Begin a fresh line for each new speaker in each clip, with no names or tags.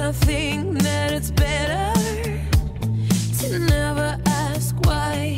I think that it's better to never ask why.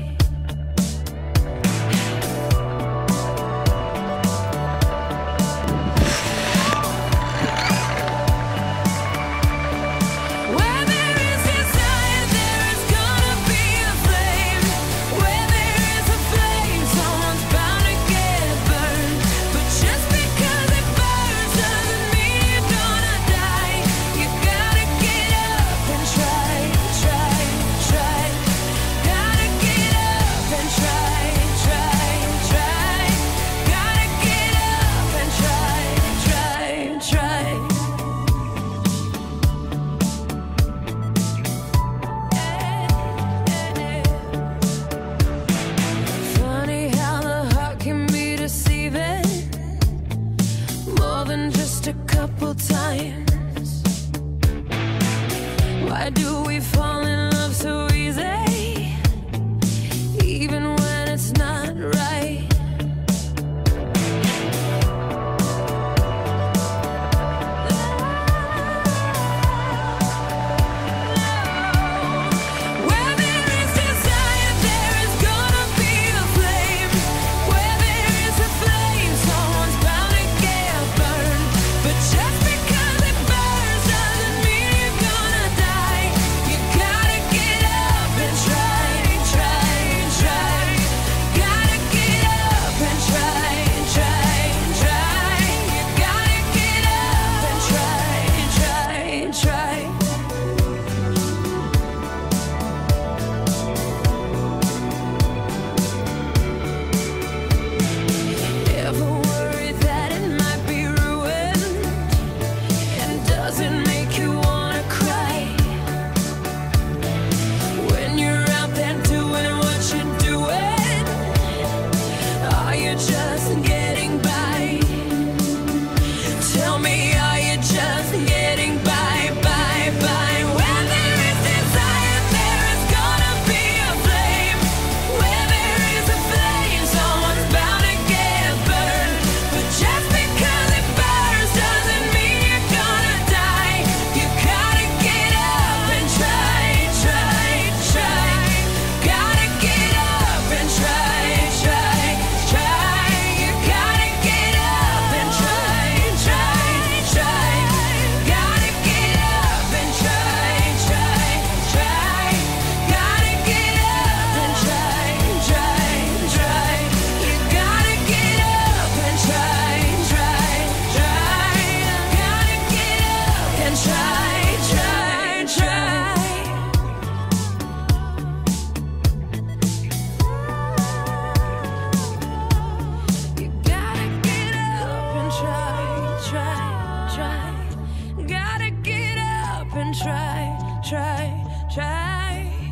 Where there is desire, there is gonna be a flame. Where there is a flame, someone's bound to get burned. But just because it burns doesn't mean you're gonna die. You gotta get up and try, try, try. Gotta get up and try, try, try. Gotta get up and try, try, try. Funny how the heart can be deceiving more than just a couple times. Why do we fall in love so easy, even when it's not right? Where there is desire, there is gonna be a flame. Where there is a flame, someone's bound to get burned. But just because it burns doesn't mean you're gonna die. You gotta get up and try, try, try. Gotta get up and try, try, try. You gotta get up and try, try, try. Ever worry that it might be ruined? And does it make you wanna cry? When you're out there doing what you're doing, are you just getting by? Tell me, are you just getting by, by, by? Where there is desire, there is gonna be a flame. Where there is a flame, someone's bound to get burned. But just because it burns doesn't mean you're gonna die. You gotta get up and try, try, try. Gotta get up and try, try, try. You gotta get up and try, try, try. Gotta get up and try, try, try. Gotta get up and try, try, try. You gotta get up and try, try, try. Gotta get up and try, try, try. You gotta get up and try, try, try. Gotta get up and try, try, try.